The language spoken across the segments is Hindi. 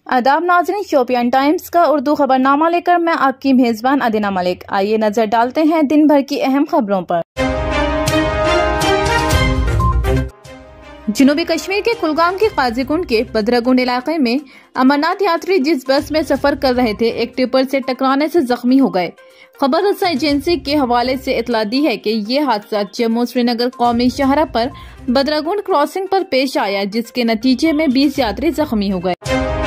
आदाब नाज़रीन, शोपियान टाइम्स का उर्दू खबरनामा लेकर मैं आपकी मेजबान अदीना मलिक। आइए नजर डालते हैं दिन भर की अहम खबरों पर। जनूबी कश्मीर के कुलगाम के काजीकुंड के बदरागुंड इलाके में अमरनाथ यात्री जिस बस में सफर कर रहे थे, एक टिप्पर से टकराने से जख्मी हो गए। खबर रसा एजेंसी के हवाले से इतला दी है कि ये हादसा जम्मू श्रीनगर कौमी शाहरा पर बदरागुंड क्रॉसिंग पर पेश आया, जिसके नतीजे में 20 यात्री जख्मी हो गए।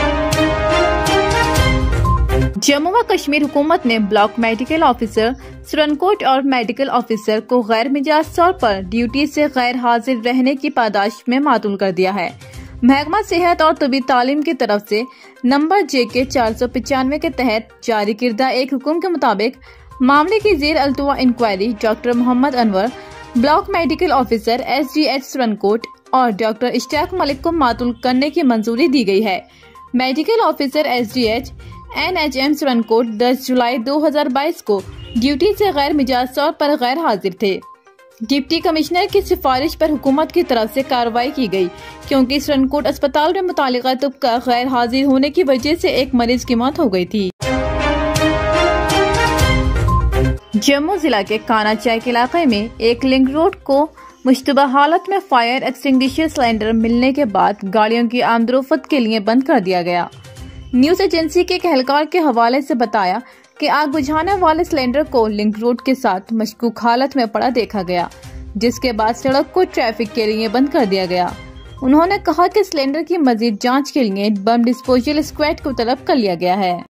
जम्मू व कश्मीर हुकूमत ने ब्लॉक मेडिकल ऑफिसर सुरनकोट और मेडिकल ऑफिसर को गैर मिजाज तौर पर ड्यूटी से गैर हाजिर रहने की पादाश में मातूल कर दिया है। महकमा सेहत और तबी तालीम की तरफ से नंबर JK 495 के तहत जारी किरदा एक हुक्म के मुताबिक मामले की जेर अल्तवा inquiry doctor Mohammad Anwar, block medical officer SGH Surankote और डॉक्टर इश्तियाक मलिक को मातूल करने की मंजूरी दी गई है। Medical officer SGH NHM Surankote 10 जुलाई 2022 को ड्यूटी से गैर मिजाज तौर पर गैर हाजिर थे। डिप्टी कमिश्नर की सिफारिश पर हुकूमत की तरफ से कार्रवाई की गई, क्योंकि सुरनकोट अस्पताल में मुतालिका तुबका गैर हाजिर होने की वजह से एक मरीज की मौत हो गई थी। जम्मू जिला के काना चैक इलाके में एक लिंक रोड को मुश्तबा हालत में फायर एक्सटिंग्विशर सिलेंडर मिलने के बाद गाड़ियों की आमदोरफ्त के लिए बंद कर दिया गया। न्यूज एजेंसी के एक एहलकार के हवाले से बताया कि आग बुझाने वाले सिलेंडर को लिंक रोड के साथ मशकूक हालत में पड़ा देखा गया, जिसके बाद सड़क को ट्रैफिक के लिए बंद कर दिया गया। उन्होंने कहा कि सिलेंडर की मजीद जांच के लिए बम डिस्पोजल स्क्वाड को तलब कर लिया गया है।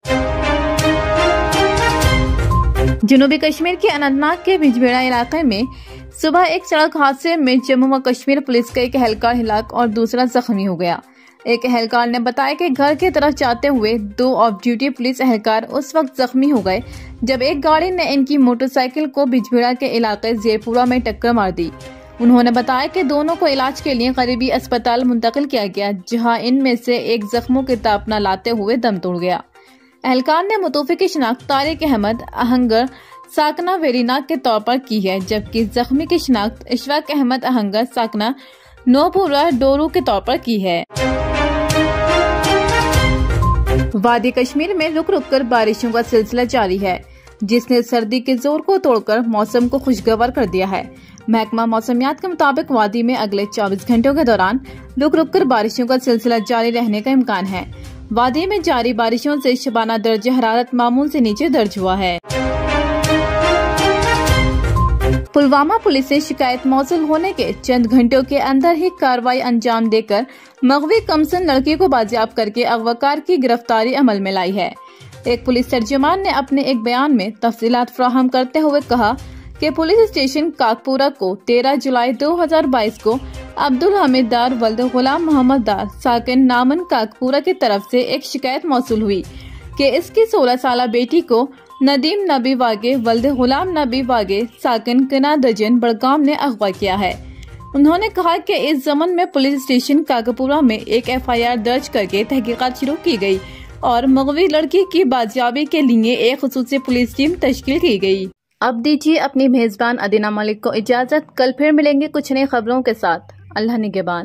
जनूबी कश्मीर के अनंतनाग के बिजबेड़ा इलाके में सुबह एक सड़क हादसे में जम्मू व कश्मीर पुलिस का एक एहलकार हिलाक और दूसरा जख्मी हो गया। एक एहलकार ने बताया कि घर की तरफ जाते हुए 2 ऑफ ड्यूटी पुलिस एहलकार उस वक्त जख्मी हो गए जब एक गाड़ी ने इनकी मोटरसाइकिल को बिजबेड़ा के इलाके जेरपुरा में टक्कर मार दी। उन्होंने बताया कि दोनों को इलाज के लिए करीबी अस्पताल मुंतकिल किया गया, जहां इनमें से एक जख्मों की ताप न लाते हुए दम तोड़ गया। एहलकार ने मुतोफ़ी की शिनाख्त तारिक अहमद अहंगर साकना वेरीनाग के तौर पर की है, जबकि जख्मी की शिनाख्त इशफाक अहमद अहंगर साकना नोपुरा डोरू के तौर पर की है। वादी कश्मीर में रुक रुक कर बारिशों का सिलसिला जारी है, जिसने सर्दी के जोर को तोड़कर मौसम को खुशगवार कर दिया है। महकमा मौसमियात के मुताबिक वादी में अगले 24 घंटों के दौरान रुक रुक कर बारिशों का सिलसिला जारी रहने का इम्कान है। वादी में जारी बारिशों से शबाना दर्जे हरारत मामूल से नीचे दर्ज हुआ है। पुलवामा पुलिस ने शिकायत मौसूल होने के चंद घंटों के अंदर ही कार्रवाई अंजाम देकर मगवी कमसन लड़की को बाजियाब करके अगवाकार की गिरफ्तारी अमल में लाई है। एक पुलिस तर्जुमान ने अपने एक बयान में तफसीलात फराहम करते हुए कहा कि पुलिस स्टेशन काकपुरा को 13 जुलाई 2022 को अब्दुल हमीद दार वल्द गुलाम मोहम्मद दार साकिन नामन काकपुरा की तरफ से एक शिकायत मौसूल हुई कि इसकी 16 साल बेटी को नदीम नबी वागे वल्द गुलाम नबी वागे साकिन किना दजन बड़गाम ने अगवा किया है। उन्होंने कहा कि इस जमन में पुलिस स्टेशन काकपुरा में एक FIR दर्ज करके तहकीकात शुरू की गई और मगवी लड़की की बाजियाबी के लिए एक खुसूसी पुलिस टीम तश्कील की गई। अब दीजिए अपनी मेजबान अदीना मलिक को इजाजत। कल फिर मिलेंगे कुछ नई खबरों के साथ। अल्लाह निगहबान।